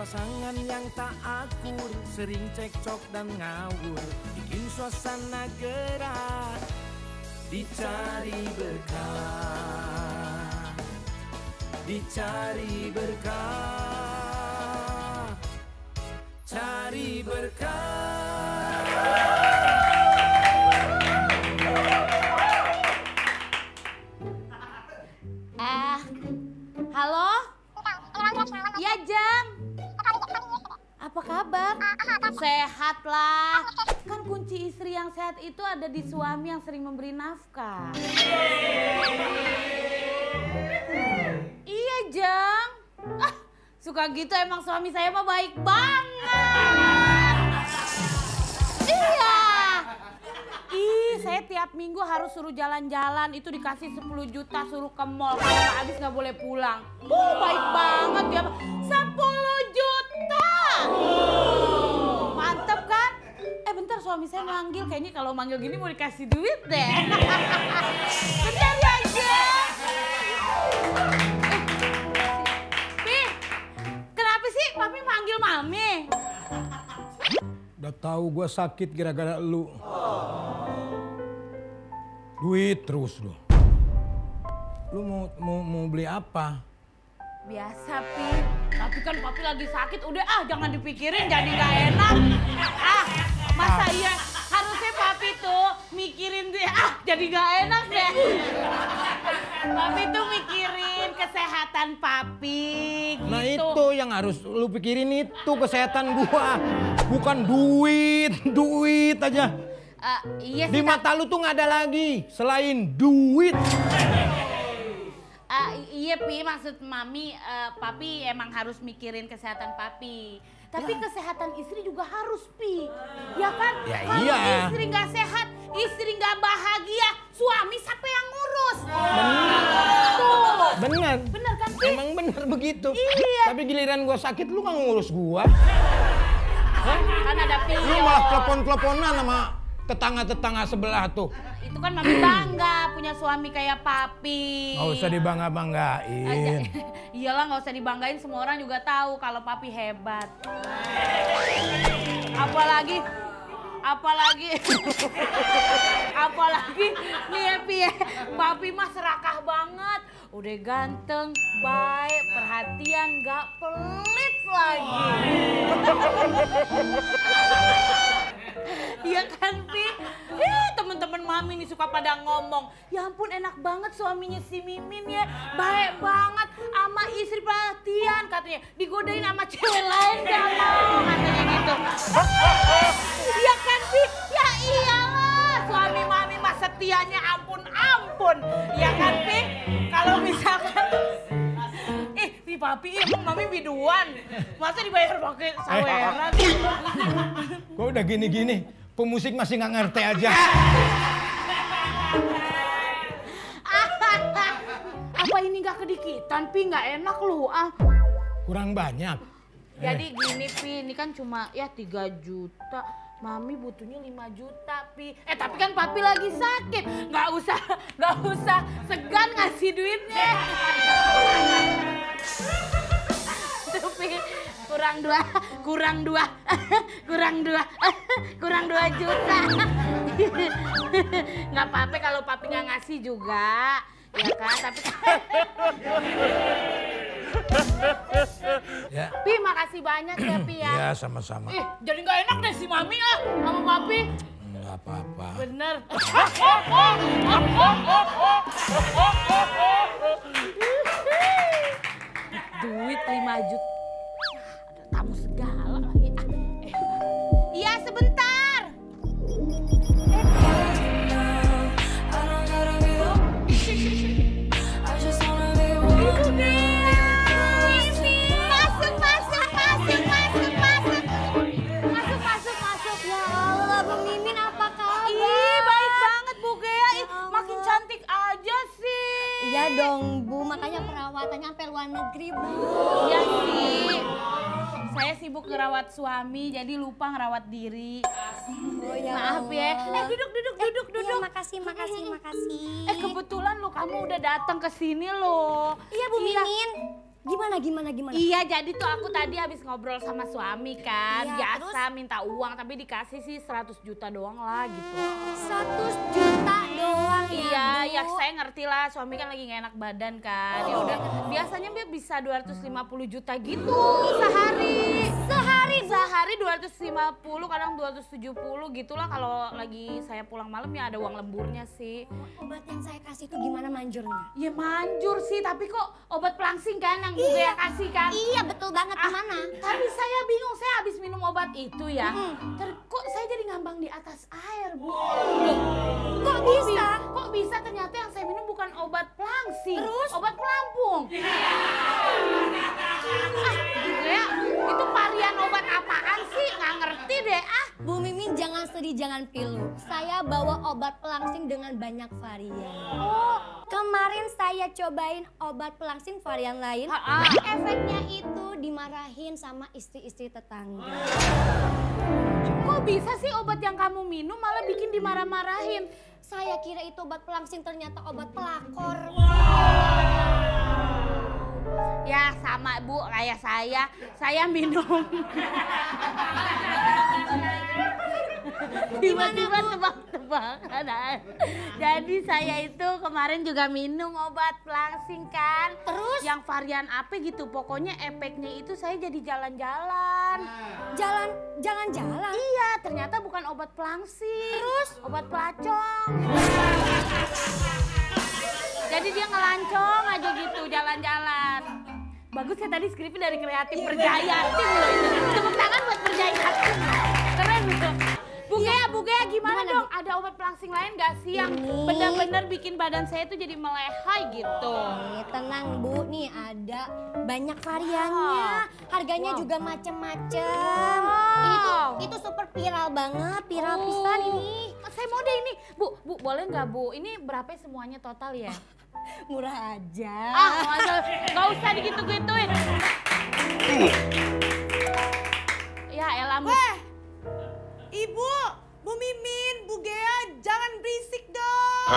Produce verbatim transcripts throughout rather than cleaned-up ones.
Pasangan yang tak akur, sering cekcok dan ngawur, bikin suasana gerah, dicari berkah, dicari berkah, cari berkah. Eh, halo? Iya, Jang. Apa kabar? Sehat lah. Kan kunci istri yang sehat itu ada di suami yang sering memberi nafkah. Iya, Jang. Ah, suka gitu emang suami saya mah baik banget. Iya. Ih, saya tiap minggu harus suruh jalan-jalan, itu dikasih sepuluh juta suruh ke mall. Kalau nggak habis nggak boleh pulang. Uh, baik banget dia. sepuluh juta. Mantep kan? Eh bentar, suami saya manggil. Kayaknya kalau manggil gini mau dikasih duit deh. Bentar ya, Jeng. Pi, kenapa sih Papi manggil Mami? Udah tahu gue sakit gara-gara lu. Duit terus lu. Lu mau mau mau beli apa? Biasa, Pi. Tapi kan Papi lagi sakit, udah ah jangan dipikirin jadi nggak enak. Ah, masa iya harusnya Papi tuh mikirin dia, ah jadi nggak enak deh. Papi tuh mikirin kesehatan Papi gitu. Nah itu yang harus lu pikirin, itu kesehatan gua. Bukan duit, duit aja. Uh, iya Di sih, mata lu tuh nggak ada lagi selain duit. Uh, iya Pi, maksud Mami, uh, Papi emang harus mikirin kesehatan Papi. Tapi ya, kesehatan istri juga harus Pi, ya kan? Ya, kalau iya. istri nggak sehat, istri nggak bahagia, suami siapa yang ngurus? Bener. Tuh. Bener. Bener kan Pi? Emang bener begitu. Iya. Tapi giliran gua sakit lu nggak ngurus gua. Hah? Kan ada Pi. Lu malah telepon-teleponan sama tetangga-tetangga sebelah tuh. Itu kan Mami bangga punya suami kayak Papi. Nggak usah dibangga-banggain. Iyalah nggak usah dibanggain, semua orang juga tahu kalau Papi hebat. Apalagi, apalagi, apalagi nih ya Pi ya, Papi mah serakah banget. Udah ganteng, baik, perhatian, gak pelit lagi. Iya kan Pi? Eh, temen-temen Mami nih suka pada ngomong, ya ampun enak banget suaminya si Mimin ya, baik banget, sama istri perhatian katanya, digodain sama cewek lain gak mau katanya gitu. Iya kan Pi? Ya iyalah, suami Mami mah setianya ampun-ampun, ya kan Pi? Kalau misalkan, eh nih Papi emang Mami biduan, masa dibayar pakai saweran? Gua udah gini-gini, pemusik masih nggak ngerti aja. Apa ini nggak kedikitan Pi? Nggak enak lu ah. Kurang banyak. Jadi gini Pi, ini kan cuma ya tiga juta. Mami butuhnya lima juta Pi. Eh tapi kan Papi lagi sakit. Nggak usah, nggak usah segan ngasih duitnya. Tuh Pi, kurang dua, kurang dua, kurang dua, kurang dua juta. Nggak apa-apa kalau Papi nggak ngasih juga. Ya kan, tapi Ya. Pi makasih banyak ya Pi ya. Iya sama-sama. Ih, jadi nggak enak deh si Mami ah sama Papi. Nggak apa-apa. Bener. Duit lima juta. Ada tamu segala lagi. Ah, eh. Iya sebentar. Iya dong Bu, makanya perawatannya sampai luar negeri Bu. Iya sih, saya sibuk ngerawat suami jadi lupa ngerawat diri. Oh ya Maaf ya. Eh duduk duduk duduk eh, duduk. Iya, makasih makasih makasih. Eh kebetulan lo kamu udah datang ke sini lo. Iya Bu Mimin. Gimana, gimana, gimana? Iya, jadi tuh aku tadi habis ngobrol sama suami kan. Iya, Biasa minta uang, tapi dikasih sih seratus juta doang lah gitu. seratus juta doang ya, Iya, Bu? ya saya ngerti lah. Suami kan lagi gak enak badan kan. Ya udah, biasanya dia bisa dua ratus lima puluh juta gitu sehari. Sehari, Bu? Sehari dua ratus lima puluh, kadang dua ratus tujuh puluh gitulah kalau lagi saya pulang malam ya ada uang lemburnya sih. Obat yang saya kasih itu gimana manjurnya? Ya manjur sih, tapi kok obat pelangsing kan yang Bu Gea kasih kan? Iya, betul banget. Ah, Gimana? tapi saya bingung, saya habis minum obat itu ya. Hmm. Ter- kok saya jadi ngambang di atas air, Bu? Kok bisa? Kok bisa ternyata yang saya minum bukan obat pelangsing, Terus? obat pelampung. Ah, Gea, itu varian obat apaan sih? Nggak ngerti deh, ah. Bu Mimin jangan sedih, jangan pilu. Saya bawa obat pelangsing dengan banyak varian. Oh, Kemarin saya cobain obat pelangsing varian lain. Ha-ha. Efeknya itu dimarahin sama istri-istri tetangga. kok bisa sih obat yang kamu minum malah bikin dimarah-marahin? Saya kira itu obat pelangsing, ternyata obat pelakor. Ya sama Bu, kayak saya, saya minum. Tiba-tiba tebak-tebakan. Jadi saya itu kemarin juga minum obat pelangsing kan. Terus? Yang varian apa gitu, pokoknya efeknya itu saya jadi jalan-jalan. Jalan, jalan-jalan. Iya, ternyata bukan obat pelangsing. Terus? Obat pelacong. Jadi dia ngelancong aja gitu, jalan-jalan. Bagus ya tadi skripnya dari kreatif Perjayati loh itu. Tepuk tangan buat Perjayati. Keren loh. Bu Gea, Bu Gea gimana, Gimana, dong? Ada obat pelangsing lain gak sih yang Ini. benar-benar bikin badan saya tuh jadi melehai gitu? Nih, tenang Bu, nih ada banyak variannya. Harganya Wow. juga macem-macem. Wow. Ini tuh, itu super viral banget, viral pisan ini. Saya mau deh ini. Bu, Bu boleh nggak Bu? Ini berapa semuanya total ya? Murah aja. Ah, nggak usah, nggak usah digitu-gituin. Ya elah, Bu. Weh, Ibu, Bu Mimin, Bu Gea, jangan berisik dong.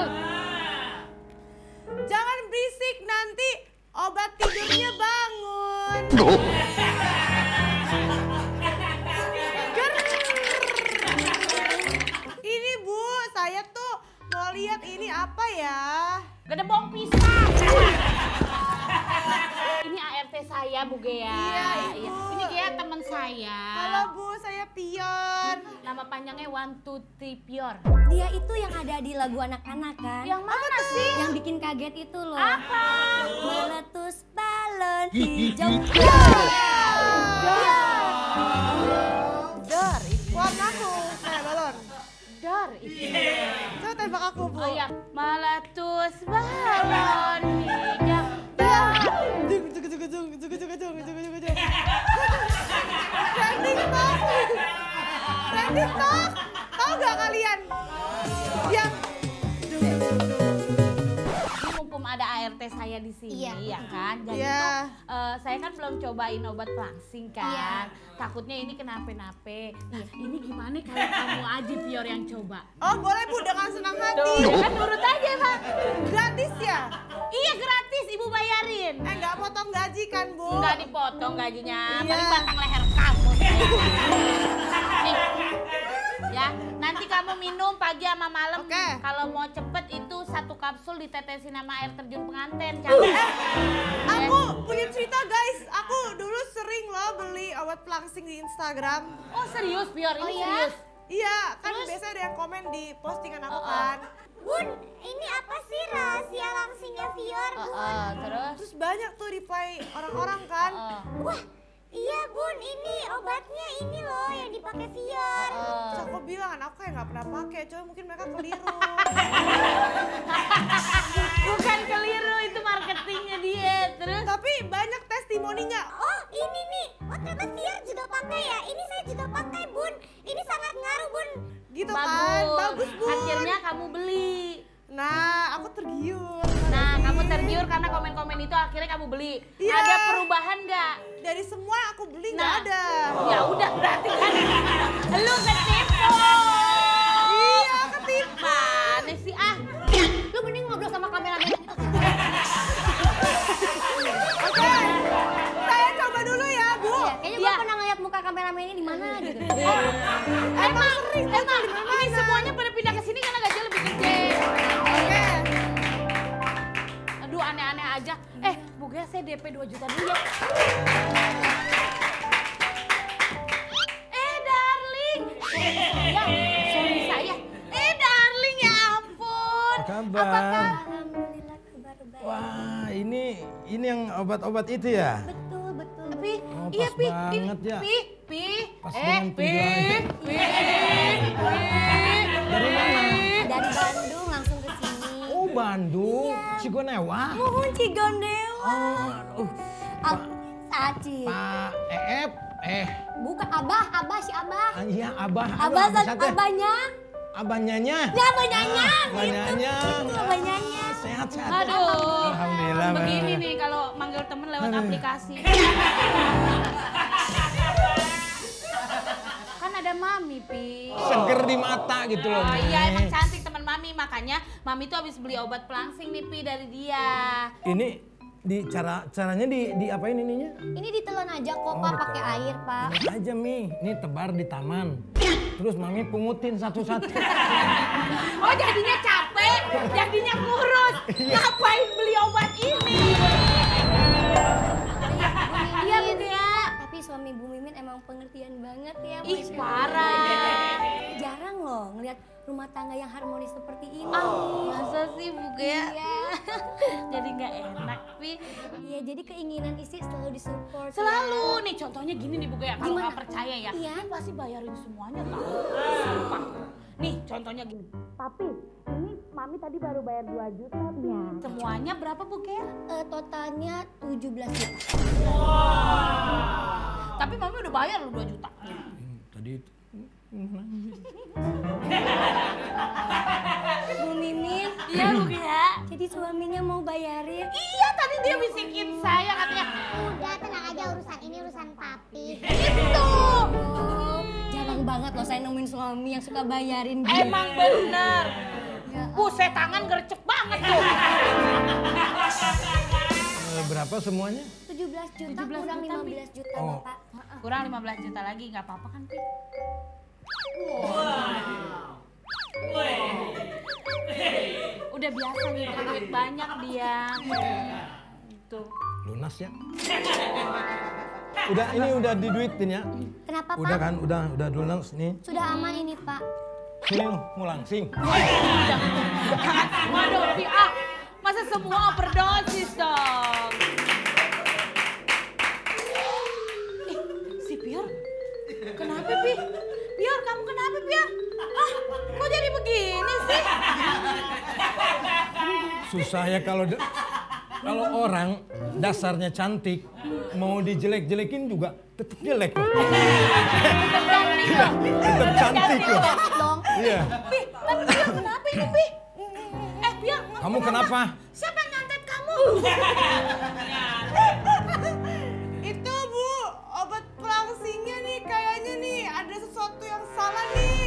Jangan berisik, nanti obat tidurnya bangun. Ger. Ini Bu, saya tuh mau lihat ini apa ya? Gedebong pisang. Ini A R T saya, Bu Gea. Iya, Ibu. Ini Gea teman saya. Halo Bu, saya Pion. Nama panjangnya One Two Three Pior. Dia itu yang ada di lagu anak-anak kan? Yang mana sih? Yang bikin kaget itu loh. Apa? Meletus balon hijau. Dor itu. Warna aku, kayak balon. Dor itu. Coba tembak aku Bu. Oh iya, meletus balon hijau. Dor. Dung, dung, dung, dung, dung, dung, dung, dung, dung, dung, dung. Trending talk. Trending talk. Tahu gak kalian? Yang dung, dung, dung, dung. Ini mumpung ada A R T saya di sini, Iya. ya kan? Jadi Iya. tuh eh, saya kan belum cobain obat pelangsing kan. Iya. Takutnya ini kenapa-nape. Nah, ini gimana kalau kamu aja Pior yang coba? Oh boleh Bu, dengan senang hati. Tuh, kan nurut aja, Pak. Gratis ya? Iya, gratis, Ibu bayarin. Eh nggak potong gaji kan Bu? Nggak dipotong gajinya, Iya. paling batang leher kamu. Nih, ya, nanti kamu minum pagi sama malam. Oke. Kalau mau cepet itu satu kapsul ditetesin sama air terjun pengantin. Campur. Aku punya cerita guys, aku dulu sering loh beli obat pelangsing di Instagram. Oh serius, Pior? Ini Oh, iya? serius? Iya, kan biasanya ada yang komen di postingan aku kan. Bun, ini apa sih rahasia langsingnya Fior, Oh, oh, terus? Terus banyak tuh reply orang-orang kan. Oh, Wah, iya Bun, ini obatnya ini loh yang dipakai Fior. oh. Terus aku bilang, aku kayak nggak pernah pakai, coba mungkin mereka keliru. Bukan keliru, itu marketingnya dia. Terus? Tapi banyak testimoninya. Oh, ini nih. Oh, ternyata Fior juga pakai ya. Ini saya juga pakai, Bun. Ini sangat ngaruh, Bun. Gitu kan, bagus Bu. Akhirnya kamu beli. Nah, aku tergiur. Nah, kamu tergiur karena komen-komen itu akhirnya kamu beli. Iya. Ada perubahan nggak? Dari semua yang aku beli nggak Nah. ada. Ya udah berarti kan lu ketipu. Iya, ketipu. Mana sih ah? Lu mending ngobrol sama kameramen itu. Oke, Emang, emang ini semuanya pada pindah ke sini karena gajinya lebih gede. Oke. Aduh aneh-aneh aja. Eh, Bu Gea saya D P dua juta dulu ya. Eh, darling. Sayang, suami saya. Eh, darling ya ampun. Apa kabar? Alhamdulillah kabar baik. Wah, ini ini yang obat-obat itu ya? Betul, betul. Pi, Oh, iya pas Pi, banget Pi, ya. Pi, Pi, Pas eh, dengan Pi, tujuannya. Pi, Pi. Dari mana? Dari Bandung langsung ke sini. Oh, Bandung. Cigonewa. Mohon Cigondewa. Oh, aduh. Ab Aci. Pak Eep, eh, Bukan Abah, Abah si Abah. ah, iya Abah. Abah Aduh, zat apa sih? abahnya. Abahnyanya. Ya abahnya. Abahnyanya. Itu abahnya. Sehat-sehat. Aduh, Alhamdulillah. begini Mbak. nih kalau manggil temen lewat Aduh. aplikasi. Kan ada Mami, Pi. Seger di mata gitu loh. Oh Mi. iya emang cantik teman Mami, makanya Mami tuh habis beli obat pelangsing nih Pi dari dia. Ini di cara caranya di di apain ininya? Ini ditelan aja kok Oh, Pak ditelan. pakai air Pak. Ini aja Mi, ini tebar di taman. Terus Mami pungutin satu-satu. Oh jadinya capek, jadinya kurus. Ngapain beli obat ini? Iya Bu Gea. Tapi suami Bu Mimin emang pengertian banget ya. Ih Masya parah. Allah. Jarang loh ngelihat rumah tangga yang harmonis seperti ini. Ah, masa sih Bu Gea? Iya. Jadi nggak enak Pi. Iya, jadi keinginan istri selalu disupport. ya. Selalu nih contohnya gini nih Bu Gea, kalau Gimana? nggak percaya ya, Iya. ini pasti bayarin semuanya tau. Sumpah. Nih contohnya gini, tapi ini Mami tadi baru bayar dua juta. Iya. Semuanya berapa Bu Gea? Eh, totalnya tujuh belas juta. Tapi Mami udah bayar loh dua juta. Hmm, Tadi itu. Bu Mimin, Iya Bu Gea. jadi suaminya mau bayarin. Iya tadi dia bisikin saya katanya. Udah tenang aja urusan ini urusan papi. Itu. Oh, jarang banget loh saya nemuin suami yang suka bayarin gitu. Emang bener. Ya, Buset tangan gercep banget tuh. Eh, berapa semuanya? tujuh belas juta tujuh belas kurang juta, lima Pi. belas juta Oh. Bapak. Kurang lima belas juta lagi nggak apa-apa kan Pi? Udah biasa nih duit banyak dia. Tuh. Lunas ya? Udah ini udah diduitin ya? Kenapa Udah Pak? kan, udah udah lunas nih. Sudah aman ini Pak. Sini lu, mau langsing. Waduh, Pi, ah, masa semua overdosis dong? Eh, si Pior, kenapa Pi? Pior, kamu kenapa Pior? Ah, kok jadi begini sih? Susah ya kalau da- kalau orang dasarnya cantik mau dijelek-jelekin juga tetap jelek loh. Terganti dong. Tetap cantik loh. Dong. Iya. Pi, tapi Pior kenapa ini Pi? Eh Pior, Kamu kenapa? siapa yang nyantet kamu? Itu Bu, obat pelangsingnya nih kayaknya nih ada sesuatu yang salah nih.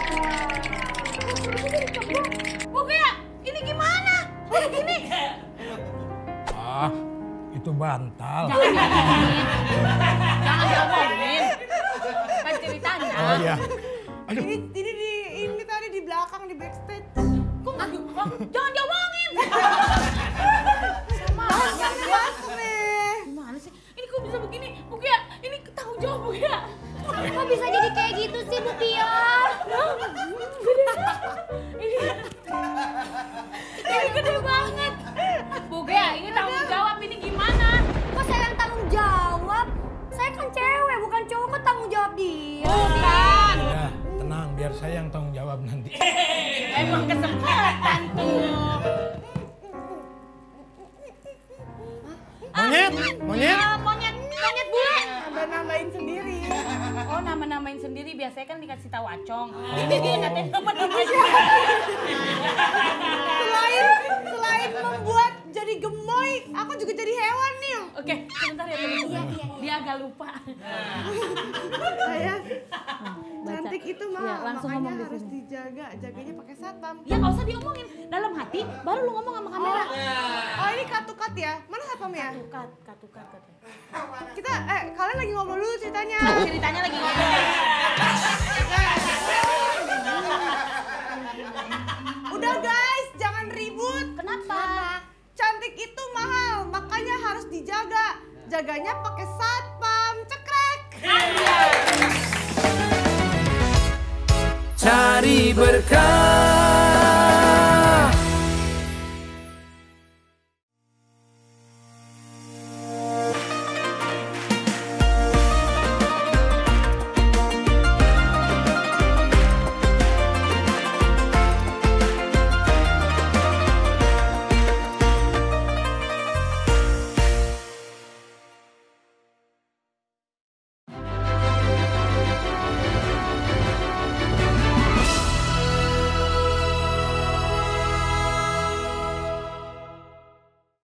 Bu Gea, ini gimana? Udah gini. Ah, itu bantal. Jangan diomongin. Jangan diomongin. Kan ceritanya. Oh iya. Aduh, Ini ini di ini tadi di belakang di backstage. Kok nggak di- oh, jangan diomongin. Sama Langsung aja. masuk nih. Gimana sih? Ini kok bisa begini? Bu Gea, ini tanggung jawab Bu Gea. Kok bisa jadi kayak gitu sih Bu Pior? Ini, ini gede banget. Bu Gea, ini tanggung jawab ini gimana? Kok saya yang tanggung jawab? Saya kan cewek, bukan cowok, kok tanggung jawab dia? Bukan. ya tenang biar saya yang tanggung jawab nanti. Emang kesempatan tuh. Monyet, monyet. Ah, monyet, monyet bule. Nambah-nambahin sendiri. Oh, nama-namain sendiri biasanya kan dikasih tahu Acong. Ini dia katanya nama-namain. Selain selain membuat jadi gemoy, aku juga jadi hewan nih. Oke, sebentar ya teman-teman. Iya, iya, iya. Dia agak lupa. Saya Baca. cantik itu mah, Iya, langsung makanya ngomong di harus sini. dijaga, jaganya pakai satpam. Ya nggak usah diomongin. Dalam hati baru lu ngomong sama kamera. Oh ini cut to cut ya? Mana satpam ya? Katukat, katukat katanya. Kita, eh kalian lagi ngobrol dulu ceritanya. Ceritanya lagi ngomong. Udah guys, jangan ribut. Kenapa? Cantik itu mahal, makanya harus dijaga. Jaganya pakai satpam, cekrek. Cari berkah